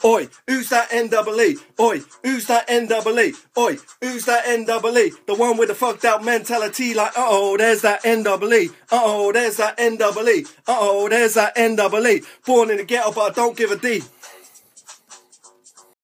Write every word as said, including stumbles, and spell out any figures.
Oi, who's that N double E? Oi, who's that N double E? Oi, who's that N double E? The one with the fucked out mentality like, uh-oh, there's that N double E. Uh-oh, there's that N double E. Uh-oh, there's that N double E. Born in the ghetto, but I don't give a D.